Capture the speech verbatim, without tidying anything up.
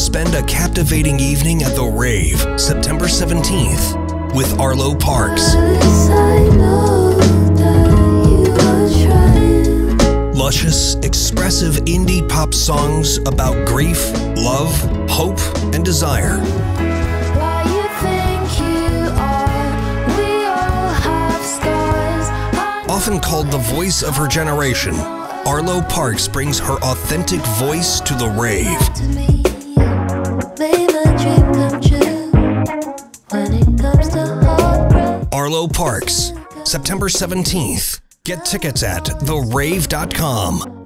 Spend a captivating evening at the Rave, September seventeenth, with Arlo Parks. Luscious, expressive indie pop songs about grief, love, hope, and desire. Often called the voice of her generation, Arlo Parks brings her authentic voice to the Rave. Arlo Parks, September seventeenth. Get tickets at the rave dot com.